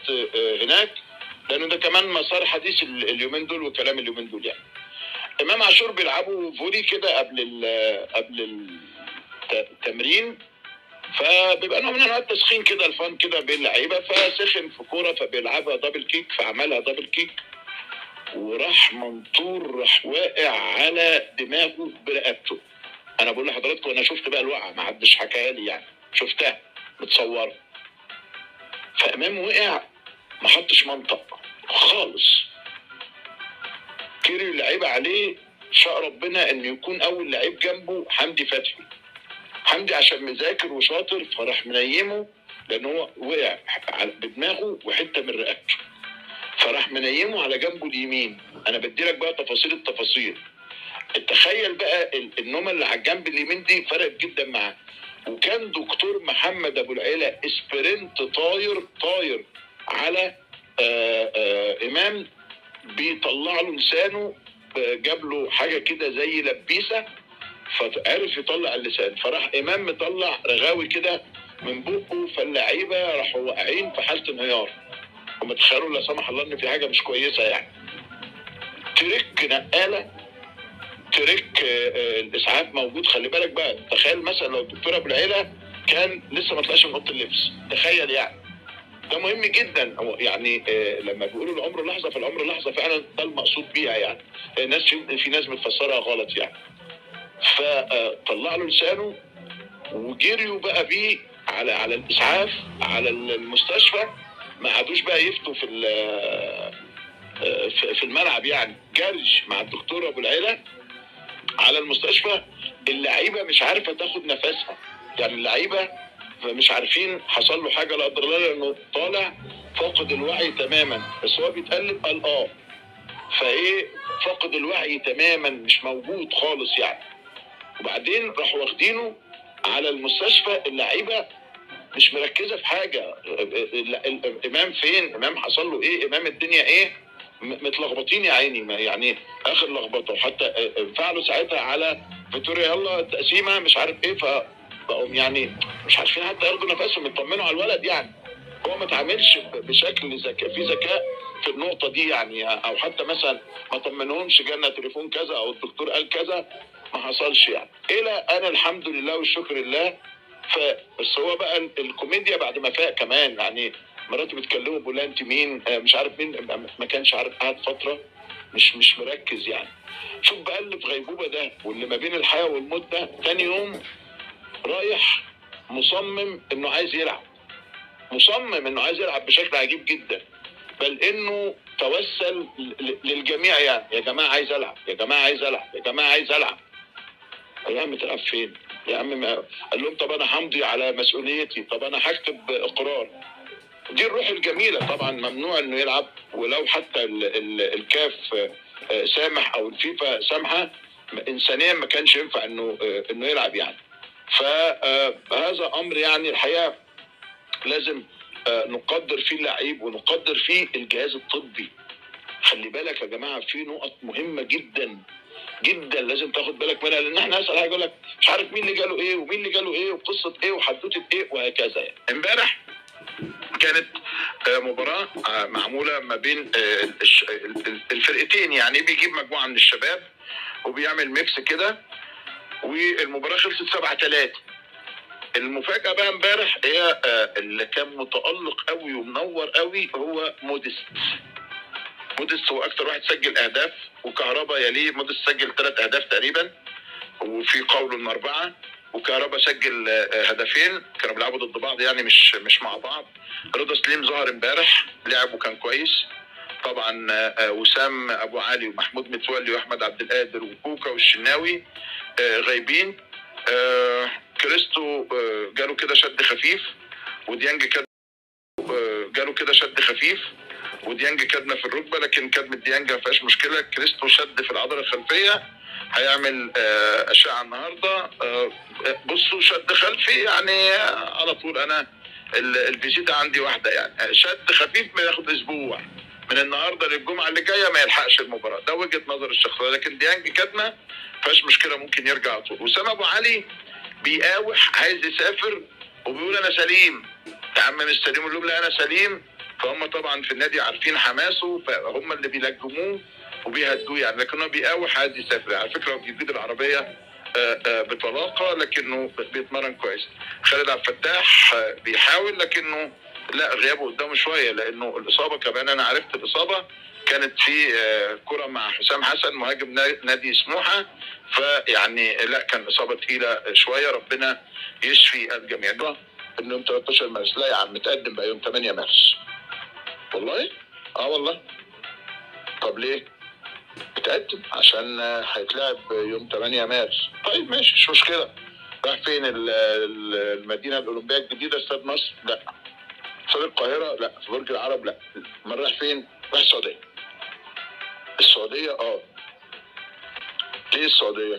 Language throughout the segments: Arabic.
هناك، لانه ده كمان مسار حديث اليومين دول وكلام اليومين دول يعني. امام عاشور بيلعبوا فولي كده قبل التمرين، فبيبقى نوع من انواع التسخين كده، الفان كده بين اللعيبه، فسخن في كوره فبيلعبها دبل كيك، فعملها دبل كيك وراح منطور، راح واقع على دماغه برقبته. انا بقول لحضراتكم انا شفت بقى الوقعه، ما حدش حكاها لي يعني، شفتها متصوره. فامام وقع ما حطش منطق خالص، كيري اللعيبه عليه، شاء ربنا ان يكون اول لعيب جنبه حمدي فتحي. حمدي عشان مذاكر وشاطر فراح منيمه، لان هو وقع بدماغه وحته من رقبته، فراح منيمه على جنبه اليمين. انا بديلك بقى تفاصيل التفاصيل. تخيل بقى النومه اللي على الجنب اليمين دي فرقت جدا معاه. وكان دكتور محمد ابو العيله اسبرنت طاير على امام، بيطلع له لسانه، جاب له حاجه كده زي لبيسه فعرف يطلع اللسان، فراح امام مطلع رغاوي كده من بقه، فاللعيبه راحوا واقعين في حاله انهيار. ومتخيلوا لا سمح الله ان في حاجه مش كويسه يعني. تريك نقاله، تريك الاسعاف موجود. خلي بالك بقى، تخيل مثلا لو الدكتور ابو العيله كان لسه ما طلعش من اوضه اللبس، تخيل يعني. ده مهم جدا يعني. لما بيقولوا العمر لحظه، فالعمر لحظه فعلا، ده المقصود بيها يعني. الناس في ناس بتفسرها غلط يعني. فطلع له لسانه وجريوا بقى بيه على الاسعاف، على المستشفى. ما عادوش بقى يفتوا في الملعب يعني، جري مع الدكتور ابو العيله على المستشفى. اللعيبه مش عارفه تاخد نفسها يعني، اللعيبه مش عارفين حصل له حاجه لا قدر الله، لانه طالع فاقد الوعي تماما، بس هو بيتقلب قال فايه، فاقد الوعي تماما، مش موجود خالص يعني. وبعدين راحوا واخدينه على المستشفى، اللعيبه مش مركزه في حاجه. امام فين؟ امام حصل له ايه؟ امام الدنيا ايه؟ متلخبطين يا عيني، يعني اخر لخبطه. وحتى انفعلوا ساعتها على فيتوريا، يلا التقسيمه مش عارف ايه، فبقوا يعني مش عارفين حتى ياخدوا نفسهم، يطمنوا على الولد يعني. هو ما اتعاملش بشكل ذكاء في النقطه دي يعني، او حتى مثلا ما طمنهمش، جالنا تليفون كذا او الدكتور قال كذا، ما حصلش يعني. الى انا الحمد لله والشكر لله. بس هو بقى الكوميديا بعد ما فاق كمان يعني. مراته بتكلمه بيقول لها انت مين؟ مش عارف مين، ما كانش عارف، قعد فتره مش مركز يعني. شوف بقى اللي في غيبوبه ده واللي ما بين الحياه والموت ده، تاني يوم رايح مصمم انه عايز يلعب، مصمم انه عايز يلعب بشكل عجيب جدا، بل انه توسل للجميع يعني، يا جماعه عايز العب، يا جماعه عايز العب، يا جماعه عايز العب. يا عم تلعب فين؟ يا عم قال لهم طب انا همضي على مسؤوليتي، طب انا هكتب اقرار. دي الروح الجميله. طبعا ممنوع انه يلعب، ولو حتى الكاف سامح او الفيفا سامحه، انسانيا ما كانش ينفع انه يلعب يعني. فهذا امر يعني الحقيقه لازم نقدر فيه اللعيب ونقدر فيه الجهاز الطبي. خلي بالك يا جماعه، في نقط مهمه جدا جدا لازم تاخد بالك منها، لان احنا اسال حاجه يقول لك مش عارف مين اللي جاله ايه ومين اللي جاله ايه وقصه ايه وحدوته ايه وهكذا يعني. امبارح كانت مباراه معموله ما بين الفرقتين يعني، بيجيب مجموعه من الشباب وبيعمل ميكس كده، والمباراه خلصت 7-3. المفاجاه بقى امبارح هي اللي كان متالق قوي ومنور قوي، هو موديست هو اكتر واحد سجل اهداف، وكهربا يليه. موديست سجل 3 اهداف تقريبا، وفي قول 4، وكهربا سجل هدفين، كانوا بيلعبوا ضد بعض يعني مش مع بعض. رضا سليم ظهر امبارح، لعب وكان كويس. طبعا وسام ابو علي ومحمود متولي واحمد عبد القادر وكوكا والشناوي غايبين. كريستو جاله كده شد خفيف، وديانج جاله كده شد خفيف، وديانج كدمه في الركبه، لكن كدمه ديانج ما فيهاش مشكله. كريستو شد في العضله الخلفيه، هيعمل اشعه النهارده. بصوا شد خلفي يعني على طول، انا الفيزيتا عندي واحده يعني، شد خفيف ما ياخد اسبوع، من النهارده للجمعه اللي جايه ما يلحقش المباراه. ده وجهه نظر الشخصيه، لكن ديانج كدمه ما فيهاش مشكله، ممكن يرجع على طول. وسام ابو علي بيقاوح عايز يسافر وبيقول انا سليم. يا عم مش سليم، يقول لهم لا انا سليم فهم طبعا في النادي عارفين حماسه، فهم اللي بيلجموه وبيهدوه يعني، لكنه بيقاوح عايز يسافر. على فكره هو بيجيد العربيه بطلاقه، لكنه بيتمرن كويس. خالد عبد الفتاح بيحاول، لكنه لا، غيابه قدامه شويه، لانه الاصابه كمان انا عرفت الاصابه كانت في كره مع حسام حسن مهاجم نادي سموحه، فيعني لا، كان اصابه تقيله شويه. ربنا يشفي الجميع. انه يوم 13 مارس، لا يا عم، متقدم بقى يوم 8 مارس. والله؟ والله. طب ليه؟ اتقدم عشان هيتلعب يوم 8 مارس. طيب ماشي، مش مشكله. راح فين؟ المدينه الاولمبيه الجديده، استاد مصر؟ لا. استاد القاهره؟ لا. في برج العرب؟ لا. امال راح فين؟ راح السعوديه. السعوديه؟ ليه السعوديه؟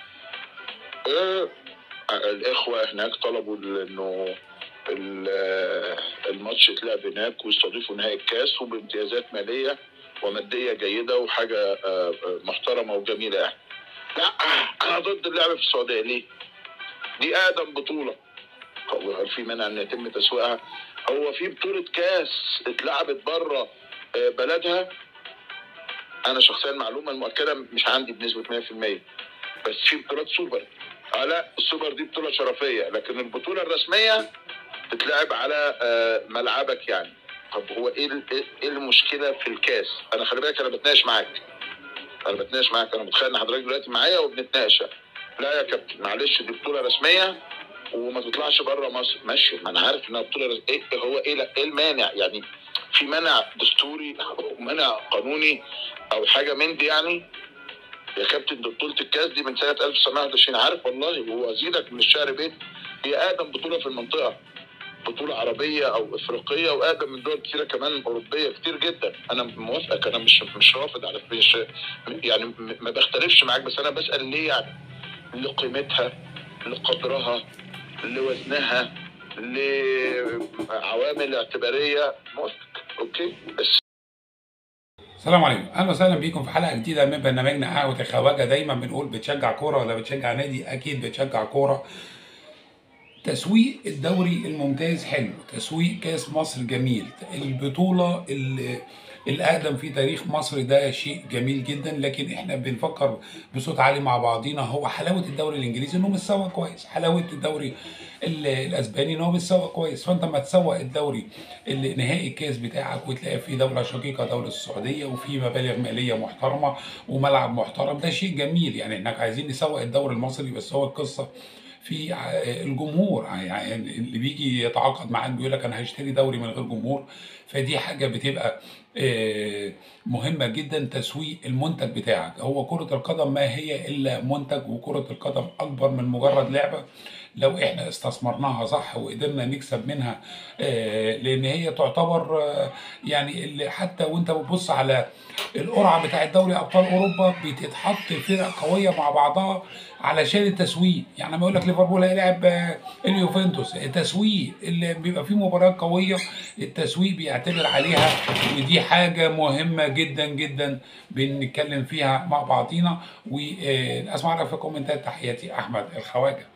الاخوه هناك طلبوا انه الماتش يتلعب هناك ويستضيفوا نهائي الكاس وبامتيازات ماليه وماديه جيده وحاجه محترمه وجميله يعني. لا، انا ضد اللعب في السعوديه. ليه؟ دي اقدم بطوله. هل في مانع ان يتم تسويقها؟ هو في بطوله كاس اتلعبت بره بلدها؟ انا شخصيا المعلومه المؤكده مش عندي بنسبه 100%، بس في بطولات سوبر. لا، السوبر دي بطوله شرفيه، لكن البطوله الرسميه تتلعب على ملعبك يعني. طب هو ايه المشكله في الكاس؟ انا خلي بالك، انا بتناقش معاك، انا متخيل ان حضرتك دلوقتي معايا وبنتناقش. لا يا كابتن، معلش، دي بطوله رسميه وما تطلعش بره مصر. ماشي، ما انا عارف انها بطوله ايه هو ايه المانع يعني؟ في منع دستوري او منع قانوني او حاجه من دي يعني؟ يا كابتن، دي بطوله الكاس دي من سنه 1921، عارف والله، وازيدك من الشعر بيت، هي اقدم بطوله في المنطقه، بطوله عربيه او افريقيه، واقدم من دول كثيره كمان اوروبيه كتير جدا. انا موافقك، انا مش رافض على يعني ما بختلفش معاك، بس انا بسال ليه يعني؟ لقيمتها، لقدرها، لوزنها، لعوامل اعتباريه. موافق، اوكي. بس السلام عليكم، اهلا وسهلا بيكم في حلقه جديده من برنامجنا قهوه الخواجه. دايما بنقول بتشجع كوره ولا بتشجع نادي؟ اكيد بتشجع كوره. تسويق الدوري الممتاز حلو، تسويق كاس مصر جميل، البطوله الاقدم في تاريخ مصر ده شيء جميل جدا، لكن احنا بنفكر بصوت عالي مع بعضينا. هو حلاوه الدوري الانجليزي انه متسوق كويس، حلاوه الدوري الاسباني ان هو متسوق كويس. فانت ما تسوق الدوري النهائي الكاس بتاعك وتلاقي في دوله شقيقه دوله السعوديه وفي مبالغ ماليه محترمه وملعب محترم، ده شيء جميل. يعني احنا عايزين نسوق الدوري المصري، بس هو القصه في الجمهور. يعني اللي بيجي يتعاقد معاك بيقول لك انا هشتري دوري من غير جمهور، فدي حاجه بتبقى مهمه جدا. تسويق المنتج بتاعك، هو كره القدم ما هي الا منتج، وكره القدم اكبر من مجرد لعبه لو احنا استثمرناها صح وقدرنا نكسب منها. لان هي تعتبر يعني حتى وانت بتبص على القرعه بتاعت دوري ابطال اوروبا بتتحط فرق قويه مع بعضها علشان التسويق. يعني لما يقول لك ليفربول هيلاعب اليوفنتوس، التسويق اللي بيبقى فيه مباريات قويه التسويق بيعتبر عليها، ودي حاجه مهمه جدا جدا بنتكلم فيها مع بعضينا. واسمع لك في كومنتات. تحياتي احمد الخواجه.